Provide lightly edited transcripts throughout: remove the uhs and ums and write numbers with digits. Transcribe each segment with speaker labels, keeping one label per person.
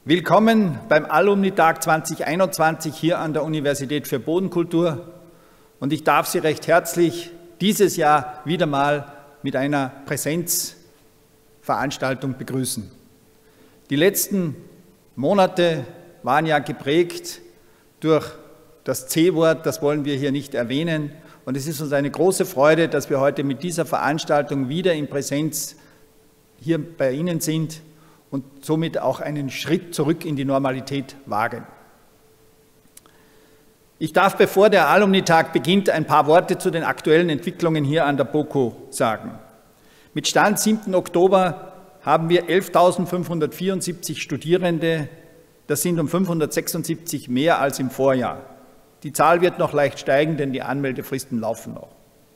Speaker 1: Willkommen beim Alumni-Tag 2021 hier an der Universität für Bodenkultur. Und ich darf Sie recht herzlich dieses Jahr wieder mal mit einer Präsenzveranstaltung begrüßen. Die letzten Monate waren ja geprägt durch das C-Wort, das wollen wir hier nicht erwähnen. Und es ist uns eine große Freude, dass wir heute mit dieser Veranstaltung wieder in Präsenz hier bei Ihnen sind und somit auch einen Schritt zurück in die Normalität wagen. Ich darf, bevor der Alumni-Tag beginnt, ein paar Worte zu den aktuellen Entwicklungen hier an der BOKU sagen. Mit Stand 7. Oktober haben wir 11.574 Studierende, das sind um 576 mehr als im Vorjahr. Die Zahl wird noch leicht steigen, denn die Anmeldefristen laufen noch.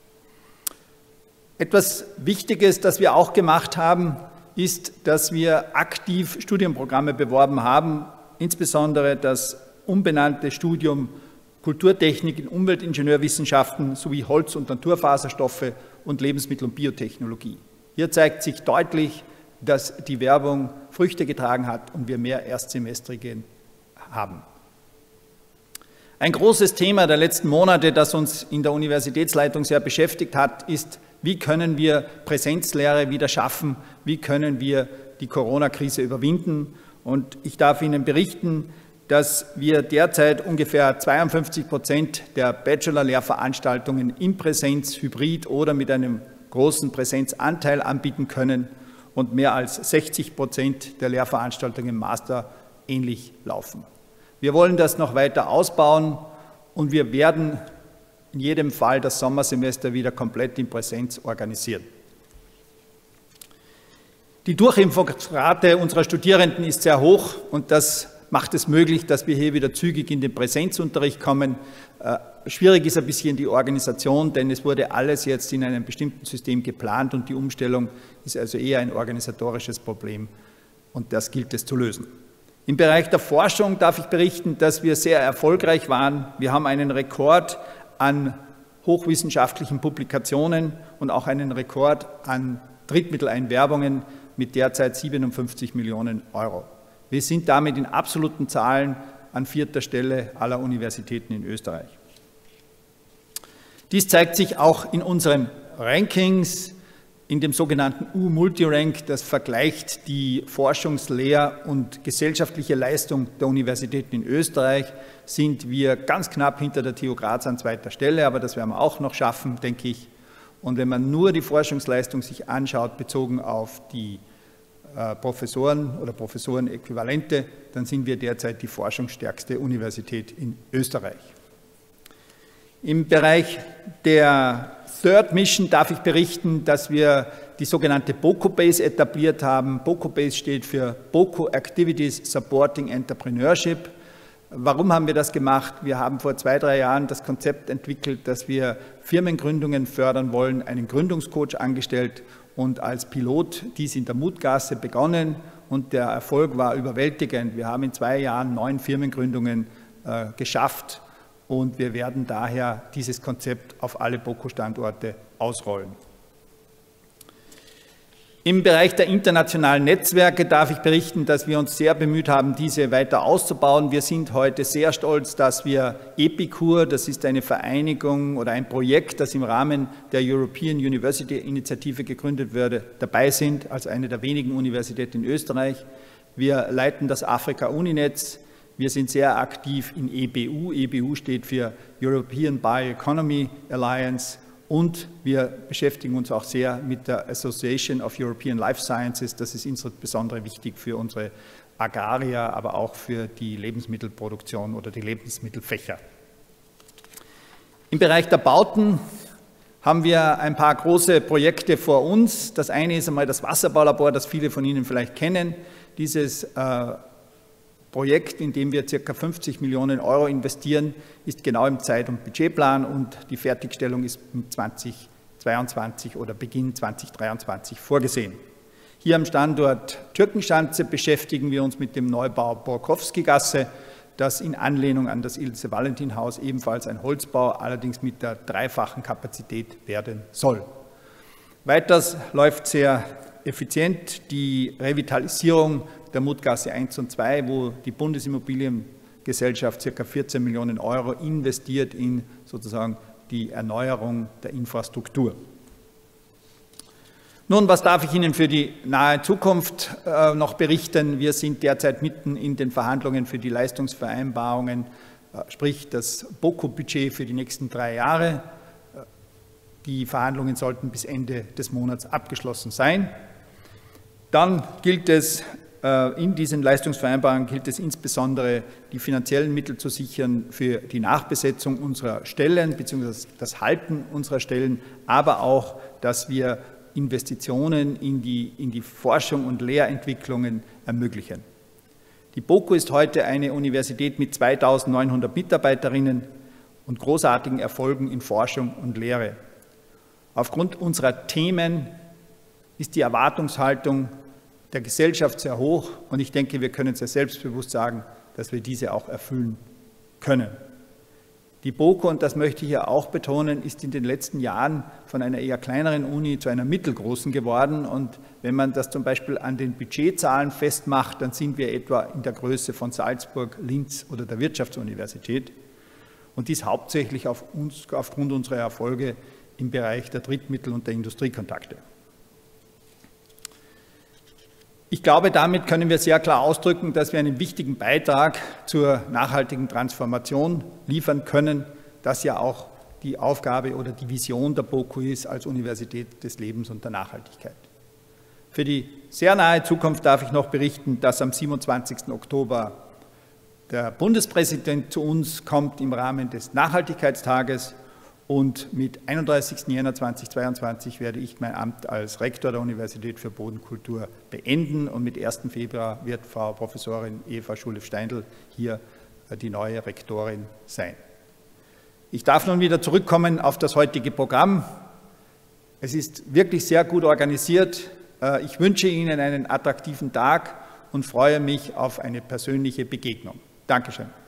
Speaker 1: Etwas Wichtiges, das wir auch gemacht haben, ist, dass wir aktiv Studienprogramme beworben haben, insbesondere das umbenannte Studium Kulturtechnik in Umweltingenieurwissenschaften sowie Holz- und Naturfaserstoffe und Lebensmittel- und Biotechnologie. Hier zeigt sich deutlich, dass die Werbung Früchte getragen hat und wir mehr Erstsemestrige haben. Ein großes Thema der letzten Monate, das uns in der Universitätsleitung sehr beschäftigt hat, ist, wie können wir Präsenzlehre wieder schaffen, wie können wir die Corona-Krise überwinden. Und ich darf Ihnen berichten, dass wir derzeit ungefähr 52% der Bachelor-Lehrveranstaltungen in Präsenz, Hybrid oder mit einem großen Präsenzanteil anbieten können und mehr als 60% der Lehrveranstaltungen im Master ähnlich laufen. Wir wollen das noch weiter ausbauen und wir werden in jedem Fall das Sommersemester wieder komplett in Präsenz organisieren. Die Durchimpfungsrate unserer Studierenden ist sehr hoch und das macht es möglich, dass wir hier wieder zügig in den Präsenzunterricht kommen. Schwierig ist ein bisschen die Organisation, denn es wurde alles jetzt in einem bestimmten System geplant und die Umstellung ist also eher ein organisatorisches Problem und das gilt es zu lösen. Im Bereich der Forschung darf ich berichten, dass wir sehr erfolgreich waren. Wir haben einen Rekord an hochwissenschaftlichen Publikationen und auch einen Rekord an Drittmitteleinwerbungen mit derzeit 57 Millionen Euro. Wir sind damit in absoluten Zahlen an 4. Stelle aller Universitäten in Österreich. Dies zeigt sich auch in unseren Rankings, in dem sogenannten U-Multirank, das vergleicht die Forschungslehr- und gesellschaftliche Leistung der Universitäten in Österreich, sind wir ganz knapp hinter der TU Graz an 2. Stelle, aber das werden wir auch noch schaffen, denke ich. Und wenn man nur die Forschungsleistung sich anschaut, bezogen auf die Professoren oder Professorenäquivalente, dann sind wir derzeit die forschungsstärkste Universität in Österreich. Im Bereich der Third Mission darf ich berichten, dass wir die sogenannte BOKU-Base etabliert haben. BOKU-Base steht für BOKU Activities Supporting Entrepreneurship. Warum haben wir das gemacht? Wir haben vor 2-3 Jahren das Konzept entwickelt, dass wir Firmengründungen fördern wollen, einen Gründungscoach angestellt und als Pilot dies in der Mutgasse begonnen und der Erfolg war überwältigend. Wir haben in 2 Jahren 9 Firmengründungen geschafft und wir werden daher dieses Konzept auf alle BOKU-Standorte ausrollen. Im Bereich der internationalen Netzwerke darf ich berichten, dass wir uns sehr bemüht haben, diese weiter auszubauen. Wir sind heute sehr stolz, dass wir EPICUR, das ist eine Vereinigung oder ein Projekt, das im Rahmen der European University Initiative gegründet wurde, dabei sind, als eine der wenigen Universitäten in Österreich. Wir leiten das Afrika-Uninetz. Wir sind sehr aktiv in EBU. EBU steht für European Bioeconomy Alliance. Und wir beschäftigen uns auch sehr mit der Association of European Life Sciences. Das ist insbesondere wichtig für unsere Agraria, aber auch für die Lebensmittelproduktion oder die Lebensmittelfächer. Im Bereich der Bauten haben wir ein paar große Projekte vor uns. Das eine ist einmal das Wasserbaulabor, das viele von Ihnen vielleicht kennen. Dieses Projekt, in dem wir ca. 50 Millionen Euro investieren, ist genau im Zeit- und Budgetplan und die Fertigstellung ist 2022 oder Beginn 2023 vorgesehen. Hier am Standort Türkenschanze beschäftigen wir uns mit dem Neubau Borkowski-Gasse, das in Anlehnung an das Ilse-Valentin-Haus ebenfalls ein Holzbau, allerdings mit der 3-fachen Kapazität werden soll. Weiters läuft sehr effizient die Revitalisierung der Mutgasse 1 und 2, wo die Bundesimmobiliengesellschaft ca. 14 Millionen Euro investiert in sozusagen die Erneuerung der Infrastruktur. Nun, was darf ich Ihnen für die nahe Zukunft noch berichten? Wir sind derzeit mitten in den Verhandlungen für die Leistungsvereinbarungen, sprich das BOKU-Budget für die nächsten 3 Jahre. Die Verhandlungen sollten bis Ende des Monats abgeschlossen sein. Dann gilt es, in diesen Leistungsvereinbarungen gilt es insbesondere, die finanziellen Mittel zu sichern für die Nachbesetzung unserer Stellen bzw. das Halten unserer Stellen, aber auch, dass wir Investitionen in die Forschung und Lehrentwicklungen ermöglichen. Die BOKU ist heute eine Universität mit 2.900 Mitarbeiterinnen und großartigen Erfolgen in Forschung und Lehre. Aufgrund unserer Themen ist die Erwartungshaltung der Gesellschaft sehr hoch und ich denke, wir können sehr selbstbewusst sagen, dass wir diese auch erfüllen können. Die BOKU, und das möchte ich ja auch betonen, ist in den letzten Jahren von einer eher kleineren Uni zu einer mittelgroßen geworden und wenn man das zum Beispiel an den Budgetzahlen festmacht, dann sind wir etwa in der Größe von Salzburg, Linz oder der Wirtschaftsuniversität und dies hauptsächlich aufgrund unserer Erfolge im Bereich der Drittmittel und der Industriekontakte. Ich glaube, damit können wir sehr klar ausdrücken, dass wir einen wichtigen Beitrag zur nachhaltigen Transformation liefern können, das ja auch die Aufgabe oder die Vision der BOKU ist als Universität des Lebens und der Nachhaltigkeit. Für die sehr nahe Zukunft darf ich noch berichten, dass am 27. Oktober der Bundespräsident zu uns kommt im Rahmen des Nachhaltigkeitstages. Und mit 31. Jänner 2022 werde ich mein Amt als Rektor der Universität für Bodenkultur beenden und mit 1. Februar wird Frau Professorin Eva Schulef-Steindl hier die neue Rektorin sein. Ich darf nun wieder zurückkommen auf das heutige Programm. Es ist wirklich sehr gut organisiert. Ich wünsche Ihnen einen attraktiven Tag und freue mich auf eine persönliche Begegnung. Dankeschön.